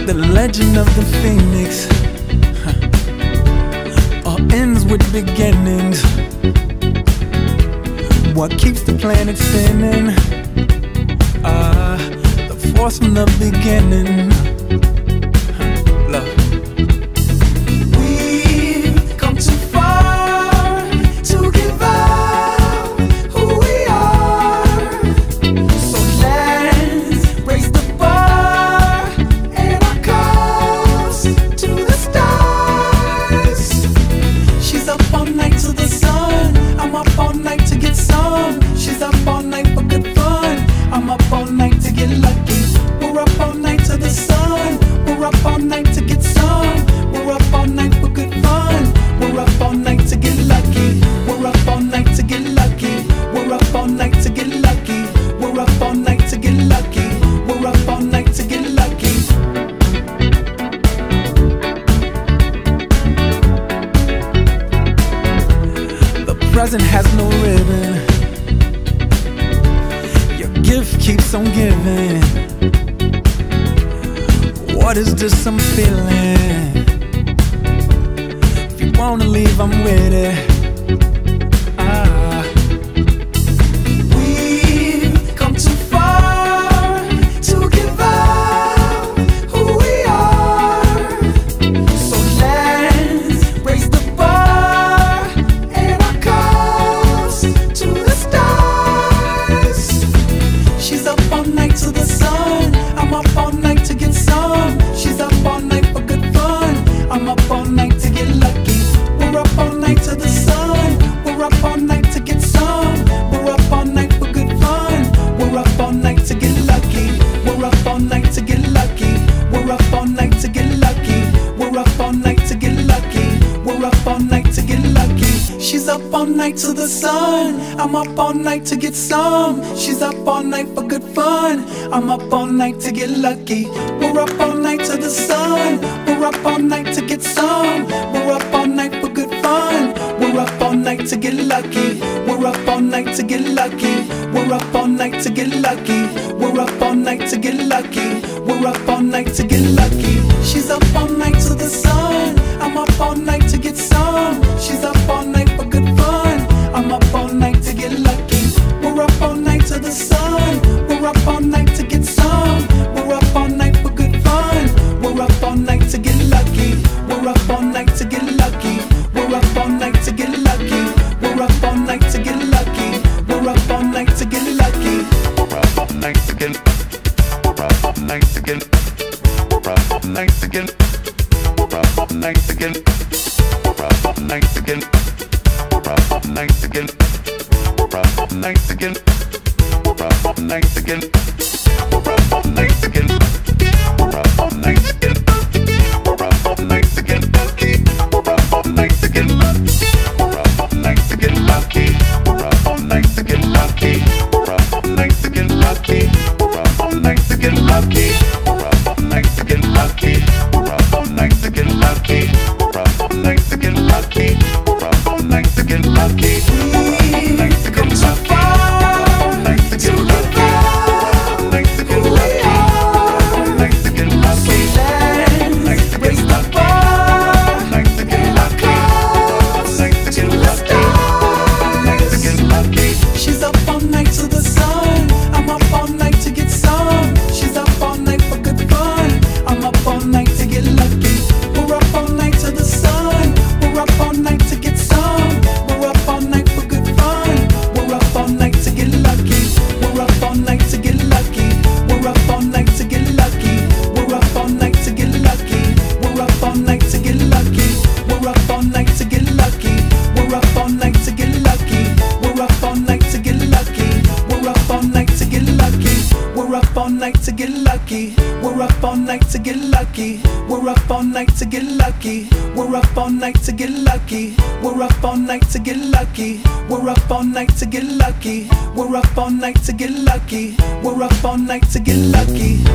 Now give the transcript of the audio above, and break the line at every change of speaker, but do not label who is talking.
The legend of the phoenix all ends with beginnings. What keeps the planet spinning? The force from the beginning. Love. We've come too far to give up who we are. So let's raise the bar and our cups to the stars. She's up all night to the sun. I'm up all night to get some. She's up all night for good fun. I'm up all night to get lucky. We're up all night to the sun. We're up all night to get some. We're up all night for good fun. We're up all night to get lucky. We're up all night to get lucky. We're up all night to get lucky. We're up all night to get lucky. We're up all night to get lucky. The present has no ribbon. Your gift keeps on giving. What is this I'm feeling? If you wanna leave, I'm with it. We've come too far to give up who we are. So let's raise the bar and our cups to the stars. She's up all night to the sun. I'm up all night to get some. She's up all night for good fun. I'm up all night to get lucky. We're up all night to the sun. We're up all night to get some. We're up all night for good fun. We're up all night to get lucky. We're up all night to get lucky. We're up all night to get lucky. We're up all night to get lucky. We're up all night to get lucky. She's up all night to the sun. I'm up all night to get some. She's up all night for good fun. I'm up all night to get lucky. We're up all night to the sun. We're up all night to get some. We're up all night for good fun. We're up all night to get lucky. We're up all night to get lucky. We're up all night to get lucky. We're up all night to get lucky. We're up all night to get lucky. She's up all night to the sun. I'm up all night to get some. She's up all night for good fun. I'm up all night to get lucky. We're up all night to the sun. We're up all night to get some. We're up all night for good fun. We're up all night to get lucky. We're up all night to get lucky. We're up all night to get lucky. We're up all night to get lucky. We're up all night to get lucky.
We're up all night to get. We're up all night to get. We're up all night to get. We're up all night to get. We're up all night to get. We're up all night to get. We're up all night to get. We're up all night to get. We're up all night to get. We're up all night to get. We're up all night to get lucky. We're up all night to get lucky. We're up all night to get lucky. We're up all night to get lucky. We're up all night to get lucky. We're up all night to get lucky. We're up all night to get lucky. We're up all night to get lucky. We're up all night to get lucky. We're up all night to get lucky. Come too far to give up who we are. So let's raise the bar and our cups to the stars. She's up all night to the sun. I'm up all night to get some. She's up all night for good fun. I'm up all night to get lucky. We're up all night to the sun. We're up all night to get some. We're up all night for good fun. We're up all night to get lucky. We're up all night to get lucky. We're up all night to get lucky. We're up all night to get lucky. We're up all night to get lucky. We're up all night to get lucky. We're up all night to get lucky. We're up all night to get lucky. We're up all night to get lucky. We're up all night to get lucky. We're up all night to get lucky. We're up all night to get lucky. We're up all night to get lucky. We're up all night to get lucky. We're up all night to get lucky. We're up all night to get lucky. We're up all night to get lucky.